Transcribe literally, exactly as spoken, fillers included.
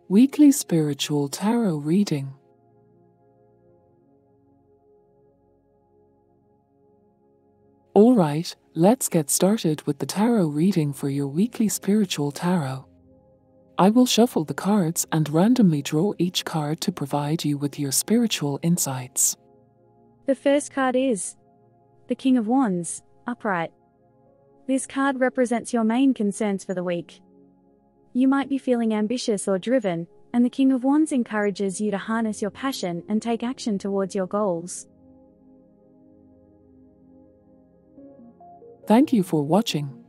Weekly Spiritual Tarot Reading. Alright, let's get started with the tarot reading for your weekly spiritual tarot. I will shuffle the cards and randomly draw each card to provide you with your spiritual insights. The first card is the King of Wands, upright. This card represents your main concerns for the week. You might be feeling ambitious or driven, and the King of Wands encourages you to harness your passion and take action towards your goals. Thank you for watching.